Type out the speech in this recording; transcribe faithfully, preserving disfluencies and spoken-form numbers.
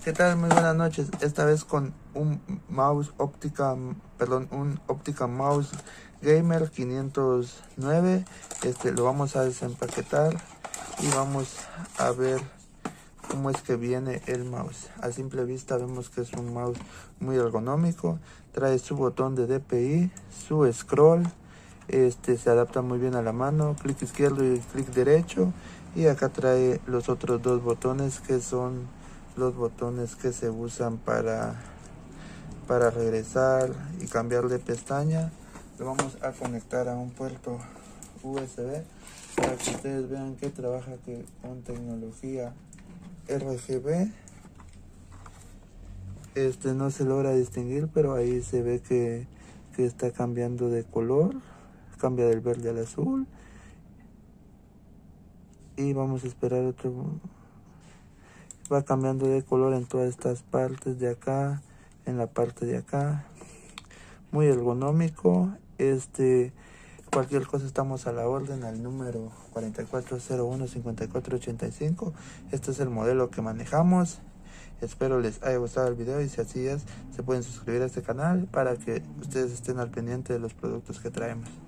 ¿Qué tal? Muy buenas noches. Esta vez con un mouse óptica, perdón, un óptica mouse gamer quinientos nueve. Este lo vamos a desempaquetar y vamos a ver cómo es que viene el mouse. A simple vista vemos que es un mouse muy ergonómico. Trae su botón de D P I, su scroll. Este se adapta muy bien a la mano, clic izquierdo y clic derecho. Y acá trae los otros dos botones que son los botones que se usan para para regresar y cambiar de pestaña. Lo vamos a conectar a un puerto U S B para que ustedes vean que trabaja que con tecnología R G B. Este no se logra distinguir, pero ahí se ve que, que está cambiando de color, cambia del verde al azul. Y vamos a esperar otro. Va cambiando de color en todas estas partes de acá, en la parte de acá. Muy ergonómico. Este, cualquier cosa estamos a la orden al número cuatro cuatro cero uno, cinco cuatro ocho cinco. Este es el modelo que manejamos. Espero les haya gustado el video y si así es, se pueden suscribir a este canal para que ustedes estén al pendiente de los productos que traemos.